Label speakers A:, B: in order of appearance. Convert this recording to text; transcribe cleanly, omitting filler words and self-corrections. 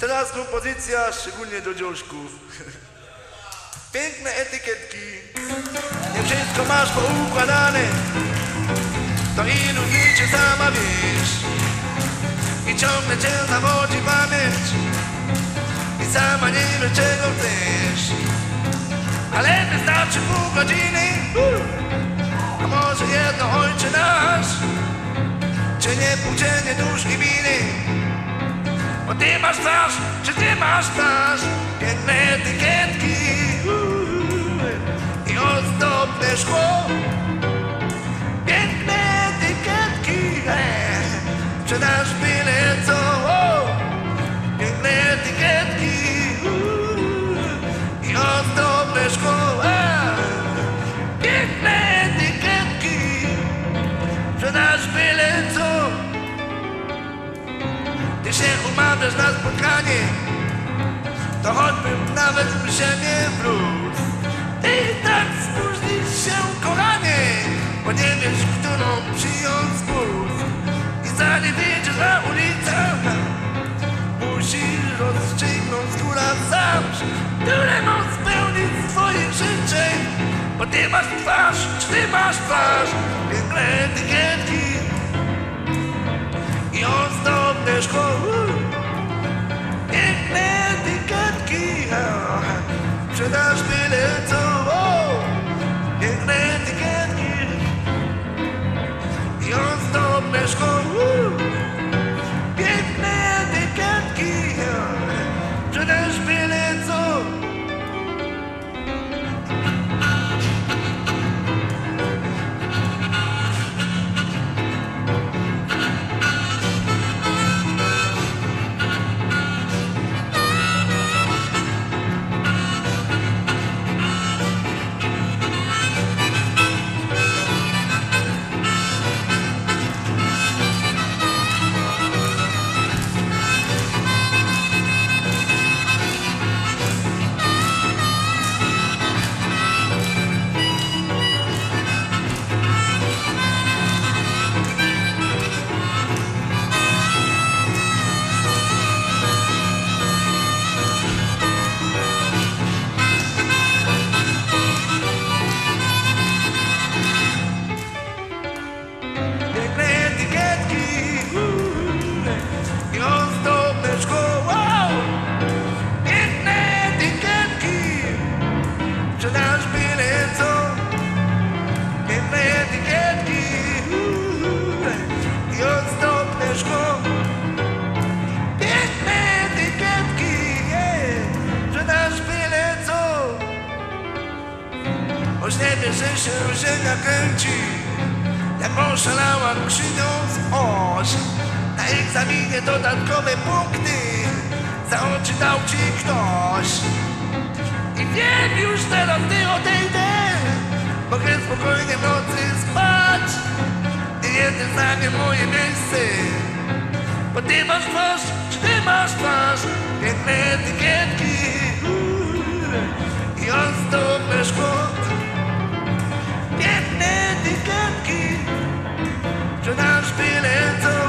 A: Teraz kompozycja szczególnie do dziążków. Piękne etykietki, nie wszystko masz poukładane. To ilu dni cię sama wiesz i ciągle cię zawodzi pamięć i sama nie wiesz czego chcesz. Ale wystarczy pół godziny, a może jedno ojcze nasz, czy nie płócenie dusz i winy. Bo ty masz twarz, czy ty masz twarz, piękne etykietki i ozdobne szkło. Piękne etykietki, sprzedaż byle co. Piękne etykietki i ozdobne szkło. Piękne etykietki, sprzedaż byle co. Ty się umawiasz na spotkanie, to choćbym nawet w ziemię wrócił. I tak spóźnisz się, kochanie, bo nie wiesz, którą przyjąć spód. I zanim wyjdziesz na ulicę, musisz rozstrzygnąć góra sam, które móc spełnić swoich życzeń. Bo ty masz twarz, czy ty masz twarz, piękne etykietki i ozdobne szkło. Piękne etykietki, sprzedaż byle co. Piękne etykietki i ozdobne szkło. Piękne etykietki, sprzedaż byle co. Nie wiesz, że się ziemia kręci, jak oszalała krzywiąc oś. Na egzaminie dodatkowe punkty za oczy dał ci ktoś. I wiem już teraz, ty odejdę, mogę spokojnie w nocy spać. Ty jesteś dla mnie moje miejsce, bo ty masz twarz, czy ty masz twarz, piękne etykietki i ozdobne szkło. Piękne etykietki, sprzedaż byle co.